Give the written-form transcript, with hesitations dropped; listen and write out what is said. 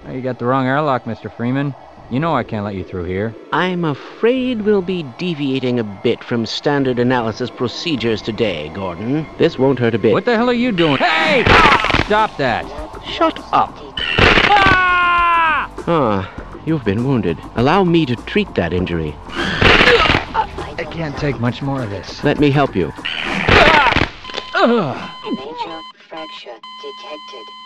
Oh, you got the wrong airlock, Mr. Freeman. You know I can't let you through here. I'm afraid we'll be deviating a bit from standard analysis procedures today, Gordon. This won't hurt a bit. What the hell are you doing? Hey! Stop that! Shut up! Ah! Ah, you've been wounded. Allow me to treat that injury. I can't take much more of this. Let me help you. Major fracture detected.